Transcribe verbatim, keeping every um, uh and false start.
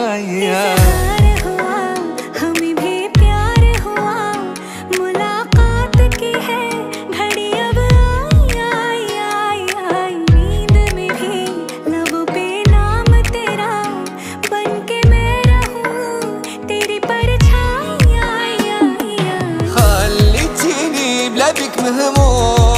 इज़हार हुआ, हमें भी प्यार हुआ, मुलाकात की है घड़ी अब आई आई आई आई। नींद में भी लबों पे नाम तेरा, बन के मैं रहूं तेरी परछाई आई आई आई। خليتيني بلا بيك مهموم